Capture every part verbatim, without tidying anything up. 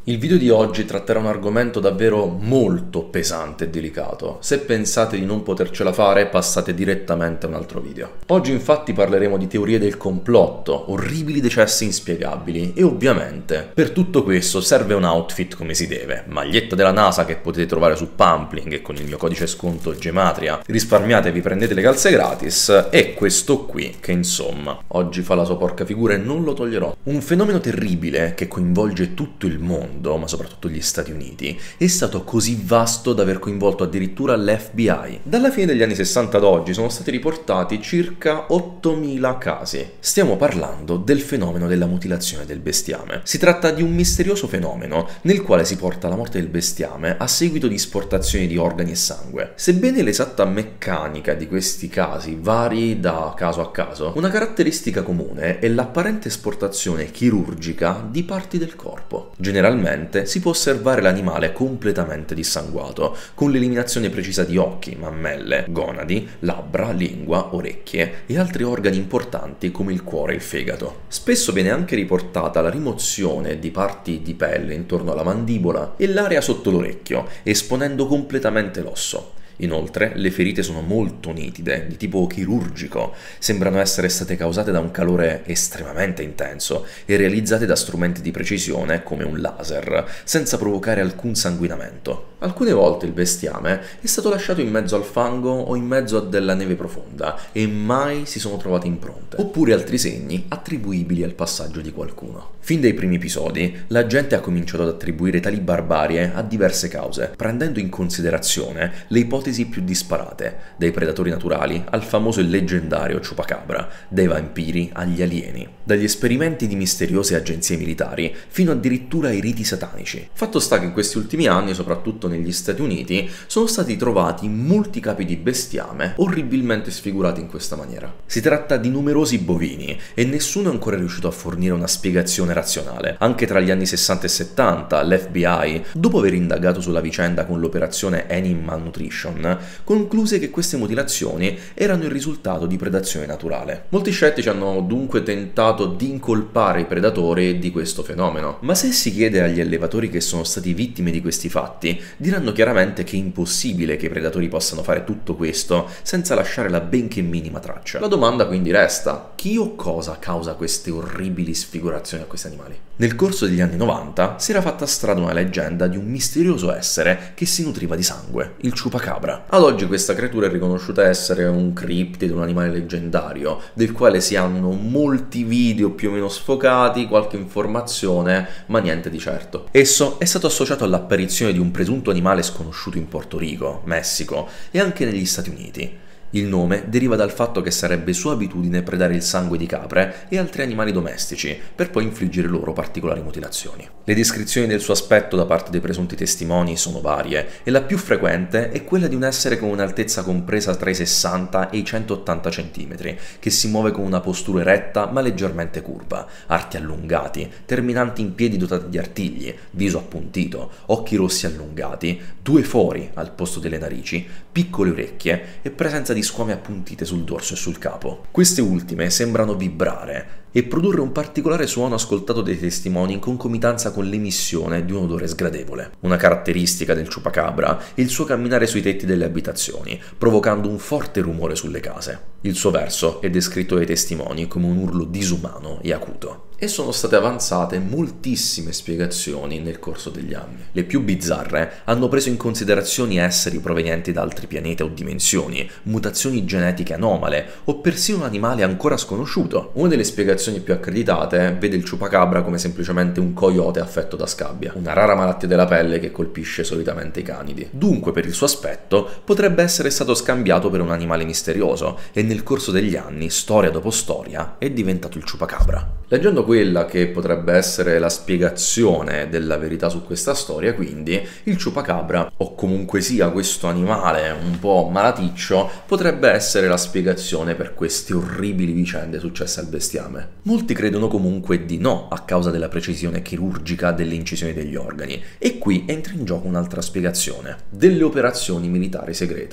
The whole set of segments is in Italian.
Il video di oggi tratterà un argomento davvero molto pesante e delicato. Se pensate di non potercela fare, passate direttamente a un altro video. Oggi infatti parleremo di teorie del complotto, orribili decessi inspiegabili e ovviamente per tutto questo serve un outfit come si deve. Maglietta della NASA che potete trovare su Pumpling e con il mio codice sconto Gematria risparmiate e vi prendete le calze gratis, e questo qui che insomma oggi fa la sua porca figura e non lo toglierò. Un fenomeno terribile che coinvolge tutto il mondo, ma soprattutto gli Stati Uniti, è stato così vasto da aver coinvolto addirittura l'F B I. Dalla fine degli anni sessanta ad oggi sono stati riportati circa ottomila casi. Stiamo parlando del fenomeno della mutilazione del bestiame. Si tratta di un misterioso fenomeno nel quale si porta alla morte del bestiame a seguito di esportazioni di organi e sangue. Sebbene l'esatta meccanica di questi casi vari da caso a caso, una caratteristica comune è l'apparente esportazione chirurgica di parti del corpo. Generalmente si può osservare l'animale completamente dissanguato, con l'eliminazione precisa di occhi, mammelle, gonadi, labbra, lingua, orecchie e altri organi importanti come il cuore e il fegato. Spesso viene anche riportata la rimozione di parti di pelle intorno alla mandibola e l'area sotto l'orecchio, esponendo completamente l'osso. Inoltre, le ferite sono molto nitide, di tipo chirurgico, sembrano essere state causate da un calore estremamente intenso e realizzate da strumenti di precisione come un laser, senza provocare alcun sanguinamento. Alcune volte il bestiame è stato lasciato in mezzo al fango o in mezzo a della neve profonda e mai si sono trovate impronte, oppure altri segni attribuibili al passaggio di qualcuno. Fin dai primi episodi, la gente ha cominciato ad attribuire tali barbarie a diverse cause, prendendo in considerazione le ipotesi più disparate, dai predatori naturali al famoso e leggendario Chupacabra, dai vampiri agli alieni, dagli esperimenti di misteriose agenzie militari fino addirittura ai riti satanici. Fatto sta che in questi ultimi anni, soprattutto negli Stati Uniti, sono stati trovati molti capi di bestiame orribilmente sfigurati in questa maniera. Si tratta di numerosi bovini e nessuno è ancora riuscito a fornire una spiegazione razionale. Anche tra gli anni sessanta e settanta l'F B I, dopo aver indagato sulla vicenda con l'operazione Animal Nutrition, concluse che queste mutilazioni erano il risultato di predazione naturale. Molti scettici hanno dunque tentato di incolpare i predatori di questo fenomeno, ma se si chiede agli allevatori che sono stati vittime di questi fatti, diranno chiaramente che è impossibile che i predatori possano fare tutto questo senza lasciare la benché minima traccia. La domanda quindi resta: chi o cosa causa queste orribili sfigurazioni a questi animali? Nel corso degli anni novanta si era fatta strada una leggenda di un misterioso essere che si nutriva di sangue, il Chupacabra. Ad oggi questa creatura è riconosciuta essere un criptide, un animale leggendario, del quale si hanno molti video più o meno sfocati, qualche informazione, ma niente di certo. Esso è stato associato all'apparizione di un presunto animale sconosciuto in Porto Rico, Messico e anche negli Stati Uniti. Il nome deriva dal fatto che sarebbe sua abitudine predare il sangue di capre e altri animali domestici per poi infliggere loro particolari mutilazioni. Le descrizioni del suo aspetto da parte dei presunti testimoni sono varie e la più frequente è quella di un essere con un'altezza compresa tra i sessanta e i centottanta centimetri, che si muove con una postura eretta ma leggermente curva, arti allungati, terminanti in piedi dotati di artigli, viso appuntito, occhi rossi allungati, due fori al posto delle narici, piccole orecchie e presenza di squame appuntite sul dorso e sul capo. Queste ultime sembrano vibrare e produrre un particolare suono ascoltato dai testimoni in concomitanza con l'emissione di un odore sgradevole. Una caratteristica del Chupacabra è il suo camminare sui tetti delle abitazioni, provocando un forte rumore sulle case. Il suo verso è descritto dai testimoni come un urlo disumano e acuto. E sono state avanzate moltissime spiegazioni nel corso degli anni. Le più bizzarre hanno preso in considerazione esseri provenienti da altri pianeti o dimensioni, mutazioni genetiche anomale o persino un animale ancora sconosciuto. Una delle spiegazioni più accreditate vede il Chupacabra come semplicemente un coyote affetto da scabbia, una rara malattia della pelle che colpisce solitamente i canidi. Dunque, per il suo aspetto, potrebbe essere stato scambiato per un animale misterioso e nel corso degli anni, storia dopo storia, è diventato il Chupacabra. Leggendo quella che potrebbe essere la spiegazione della verità su questa storia, quindi, il Chupacabra, o comunque sia questo animale un po' malaticcio, potrebbe essere la spiegazione per queste orribili vicende successe al bestiame. Molti credono comunque di no, a causa della precisione chirurgica delle incisioni degli organi, e qui entra in gioco un'altra spiegazione: delle operazioni militari segrete.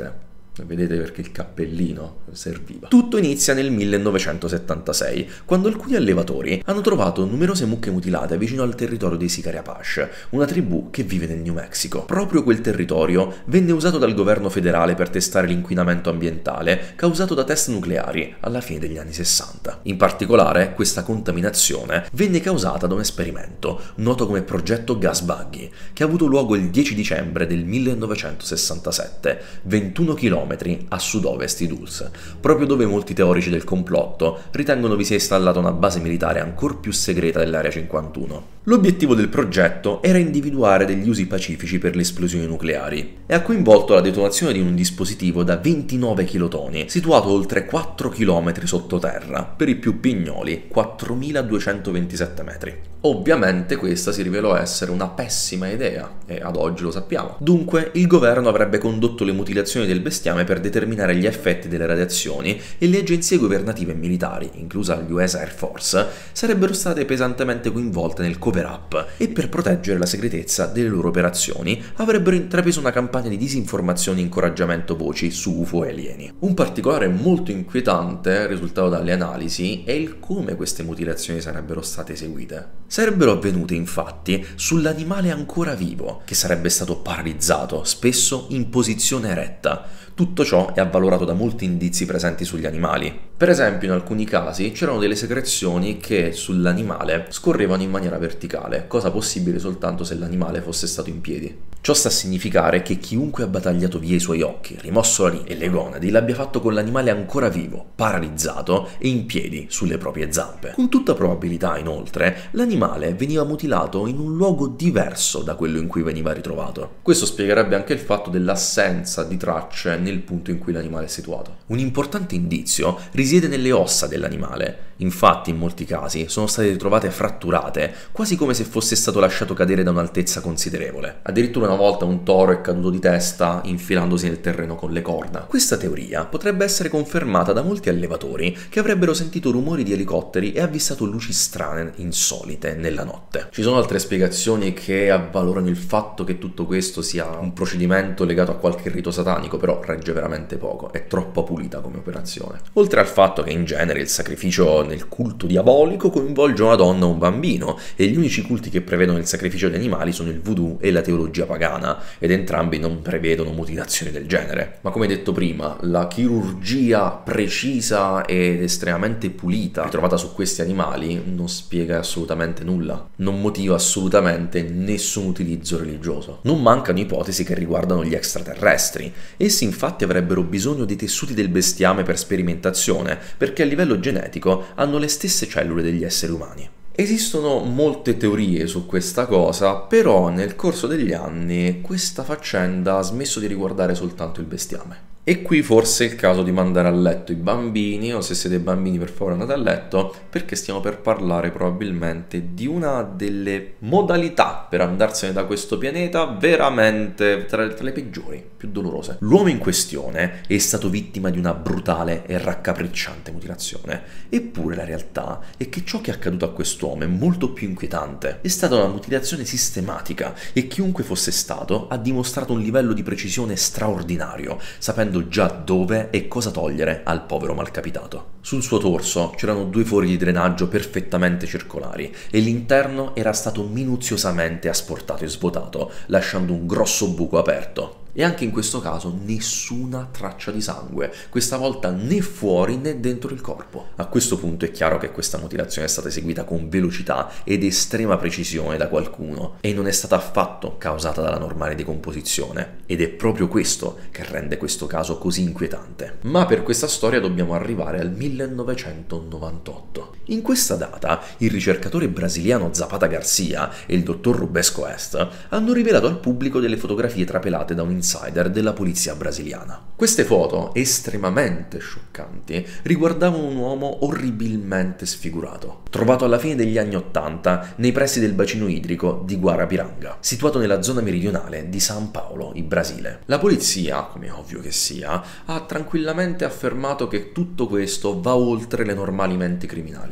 Vedete perché il cappellino serviva. Tutto inizia nel millenovecentosettantasei, quando alcuni allevatori hanno trovato numerose mucche mutilate vicino al territorio dei Sicari Apache, una tribù che vive nel New Mexico. Proprio quel territorio venne usato dal governo federale per testare l'inquinamento ambientale causato da test nucleari alla fine degli anni sessanta. In particolare, questa contaminazione venne causata da un esperimento noto come progetto Gas Buggy, che ha avuto luogo il dieci dicembre del millenovecentosessantasette, ventuno chilometri a sud-ovest di Dulce, proprio dove molti teorici del complotto ritengono vi sia installata una base militare ancora più segreta dell'Area cinquantuno. L'obiettivo del progetto era individuare degli usi pacifici per le esplosioni nucleari e ha coinvolto la detonazione di un dispositivo da ventinove chilotoni, situato oltre quattro chilometri sottoterra, per i più pignoli quattromiladuecentoventisette metri. Ovviamente questa si rivelò essere una pessima idea, e ad oggi lo sappiamo. Dunque, il governo avrebbe condotto le mutilazioni del bestiame per determinare gli effetti delle radiazioni e le agenzie governative e militari, inclusa l'U S Air Force, sarebbero state pesantemente coinvolte nel cover-up e per proteggere la segretezza delle loro operazioni avrebbero intrapreso una campagna di disinformazione e incoraggiamento voci su U F O e alieni. Un particolare molto inquietante risultato dalle analisi è il come queste mutilazioni sarebbero state eseguite. Sarebbero avvenute infatti sull'animale ancora vivo, che sarebbe stato paralizzato, spesso in posizione eretta. Tutto ciò è avvalorato da molti indizi presenti sugli animali. Per esempio, in alcuni casi c'erano delle secrezioni che sull'animale scorrevano in maniera verticale, cosa possibile soltanto se l'animale fosse stato in piedi. Ciò sta a significare che chiunque ha battagliato via i suoi occhi, rimosso la linea e le gonadi, l'abbia fatto con l'animale ancora vivo, paralizzato e in piedi sulle proprie zampe. Con tutta probabilità, inoltre, l'animale veniva mutilato in un luogo diverso da quello in cui veniva ritrovato. Questo spiegherebbe anche il fatto dell'assenza di tracce nel punto in cui l'animale è situato. Un importante indizio risiede nelle ossa dell'animale. Infatti, in molti casi sono state ritrovate fratturate, quasi come se fosse stato lasciato cadere da un'altezza considerevole. Addirittura una volta un toro è caduto di testa infilandosi nel terreno con le corna. Questa teoria potrebbe essere confermata da molti allevatori che avrebbero sentito rumori di elicotteri e avvistato luci strane, insolite, nella notte. Ci sono altre spiegazioni che avvalorano il fatto che tutto questo sia un procedimento legato a qualche rito satanico, però regge veramente poco, è troppo pulita come operazione. Oltre al fatto che in genere il sacrificio nel culto diabolico coinvolge una donna o un bambino, e gli unici culti che prevedono il sacrificio di animali sono il voodoo e la teologia pagana, ed entrambi non prevedono mutilazioni del genere. Ma come detto prima, la chirurgia precisa ed estremamente pulita ritrovata su questi animali non spiega assolutamente nulla, non motiva assolutamente nessun utilizzo religioso. Non mancano ipotesi che riguardano gli extraterrestri. Essi infatti avrebbero bisogno dei tessuti del bestiame per sperimentazione, perché a livello genetico hanno le stesse cellule degli esseri umani. Esistono molte teorie su questa cosa, però nel corso degli anni questa faccenda ha smesso di riguardare soltanto il bestiame. E qui forse è il caso di mandare a letto i bambini, o se siete bambini per favore andate a letto, perché stiamo per parlare probabilmente di una delle modalità per andarsene da questo pianeta veramente tra, tra le peggiori, più dolorose. L'uomo in questione è stato vittima di una brutale e raccapricciante mutilazione, eppure la realtà è che ciò che è accaduto a quest'uomo è molto più inquietante. È stata una mutilazione sistematica e chiunque fosse stato ha dimostrato un livello di precisione straordinario, sapendo già dove e cosa togliere al povero malcapitato. Sul suo torso c'erano due fori di drenaggio perfettamente circolari e l'interno era stato minuziosamente asportato e svuotato, lasciando un grosso buco aperto. E anche in questo caso nessuna traccia di sangue, questa volta né fuori né dentro il corpo. A questo punto è chiaro che questa mutilazione è stata eseguita con velocità ed estrema precisione da qualcuno e non è stata affatto causata dalla normale decomposizione, ed è proprio questo che rende questo caso così inquietante. Ma per questa storia dobbiamo arrivare al millenovecentonovantotto. In questa data il ricercatore brasiliano Zapata Garcia e il dottor Rubesco Est hanno rivelato al pubblico delle fotografie trapelate da un insider della polizia brasiliana. Queste foto, estremamente scioccanti, riguardavano un uomo orribilmente sfigurato, trovato alla fine degli anni ottanta nei pressi del bacino idrico di Guarapiranga, situato nella zona meridionale di San Paolo, in Brasile. La polizia, come è ovvio che sia, ha tranquillamente affermato che tutto questo va oltre le normali menti criminali.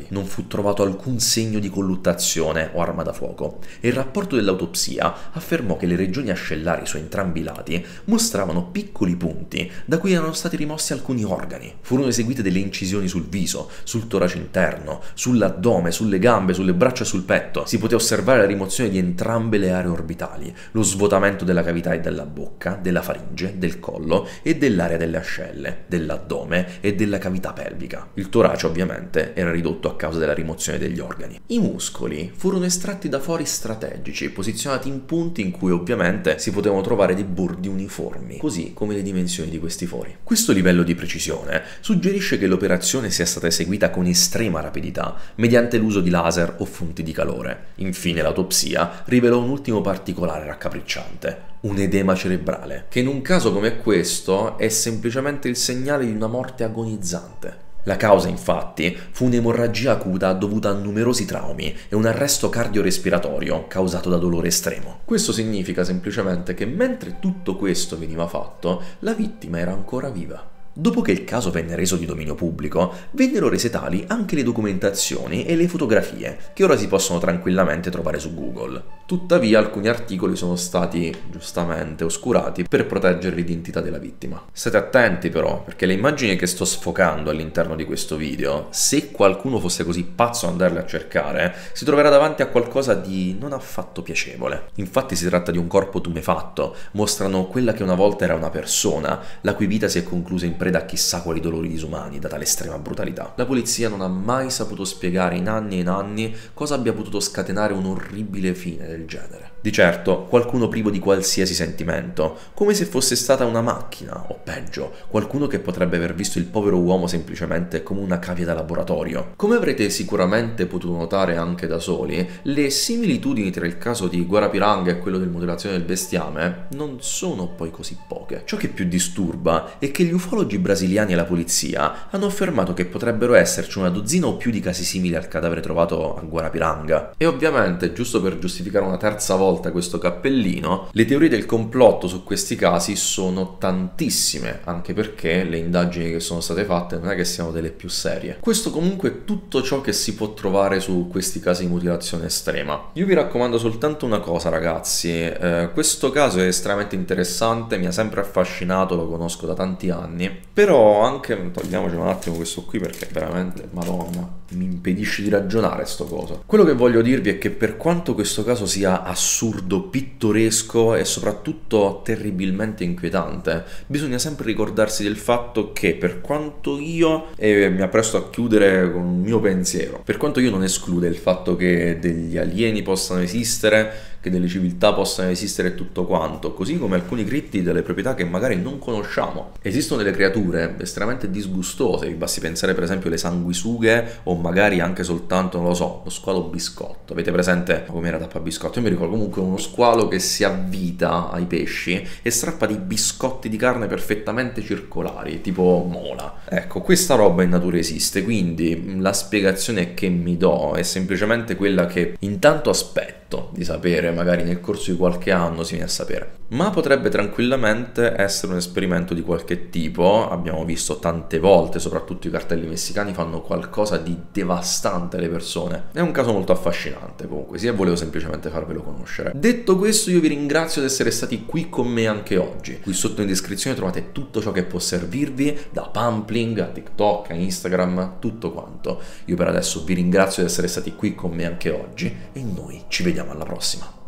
non fu trovato alcun segno di colluttazione o arma da fuoco e il rapporto dell'autopsia affermò che le regioni ascellari su entrambi i lati mostravano piccoli punti da cui erano stati rimossi alcuni organi. Furono eseguite delle incisioni sul viso, sul torace interno, sull'addome, sulle gambe, sulle braccia e sul petto. Si poté osservare la rimozione di entrambe le aree orbitali, lo svuotamento della cavità e della bocca, della faringe, del collo e dell'area delle ascelle, dell'addome e della cavità pelvica. Il torace ovviamente era ridotto a causa della rimozione degli organi. I muscoli furono estratti da fori strategici, posizionati in punti in cui ovviamente si potevano trovare dei bordi uniformi, così come le dimensioni di questi fori. Questo livello di precisione suggerisce che l'operazione sia stata eseguita con estrema rapidità, mediante l'uso di laser o fonti di calore. Infine l'autopsia rivelò un ultimo particolare raccapricciante: un edema cerebrale, che in un caso come questo è semplicemente il segnale di una morte agonizzante. La causa, infatti, fu un'emorragia acuta dovuta a numerosi traumi e un arresto cardiorespiratorio causato da dolore estremo. Questo significa semplicemente che mentre tutto questo veniva fatto, la vittima era ancora viva. Dopo che il caso venne reso di dominio pubblico, vennero rese tali anche le documentazioni e le fotografie, che ora si possono tranquillamente trovare su Google. Tuttavia, alcuni articoli sono stati, giustamente, oscurati per proteggere l'identità della vittima. State attenti però, perché le immagini che sto sfocando all'interno di questo video, se qualcuno fosse così pazzo ad andarle a cercare, si troverà davanti a qualcosa di non affatto piacevole. Infatti si tratta di un corpo tumefatto, mostrano quella che una volta era una persona, la cui vita si è conclusa in preda a chissà quali dolori disumani data l'estrema brutalità. La polizia non ha mai saputo spiegare in anni e in anni cosa abbia potuto scatenare un orribile fine del genere. Di certo, qualcuno privo di qualsiasi sentimento, come se fosse stata una macchina, o peggio, qualcuno che potrebbe aver visto il povero uomo semplicemente come una cavia da laboratorio. Come avrete sicuramente potuto notare anche da soli, le similitudini tra il caso di Guarapiranga e quello del mutilazione del bestiame non sono poi così poche. Ciò che più disturba è che gli ufologi brasiliani e la polizia hanno affermato che potrebbero esserci una dozzina o più di casi simili al cadavere trovato a Guarapiranga. E ovviamente, giusto per giustificare una terza volta questo cappellino, le teorie del complotto su questi casi sono tantissime, anche perché le indagini che sono state fatte non è che siano delle più serie. Questo comunque è tutto ciò che si può trovare su questi casi di mutilazione estrema. Io vi raccomando soltanto una cosa, ragazzi, eh, questo caso è estremamente interessante, mi ha sempre affascinato, lo conosco da tanti anni, però anche, togliamoci un attimo questo qui perché veramente, madonna, mi impedisce di ragionare sto coso. Quello che voglio dirvi è che per quanto questo caso sia assurdo, pittoresco e soprattutto terribilmente inquietante, bisogna sempre ricordarsi del fatto che per quanto io, e mi appresto a chiudere con un mio pensiero, per quanto io non escluda il fatto che degli alieni possano esistere, che delle civiltà possano esistere e tutto quanto, così come alcuni criptidi delle proprietà che magari non conosciamo. Esistono delle creature estremamente disgustose, vi basti pensare per esempio alle sanguisughe o magari anche soltanto, non lo so, lo squalo biscotto. Avete presente com'era tappa biscotto? Io mi ricordo comunque uno squalo che si avvita ai pesci e strappa dei biscotti di carne perfettamente circolari, tipo mola. Ecco, questa roba in natura esiste, quindi la spiegazione che mi do è semplicemente quella che intanto aspetto di sapere, magari nel corso di qualche anno si viene a sapere, ma potrebbe tranquillamente essere un esperimento di qualche tipo. Abbiamo visto tante volte, soprattutto i cartelli messicani fanno qualcosa di devastante alle persone. È un caso molto affascinante comunque, sì, e volevo semplicemente farvelo conoscere. Detto questo, io vi ringrazio di essere stati qui con me anche oggi. Qui sotto in descrizione trovate tutto ciò che può servirvi, da Pumpling a TikTok a Instagram, tutto quanto. Io per adesso vi ringrazio di essere stati qui con me anche oggi e noi ci vediamo alla prossima.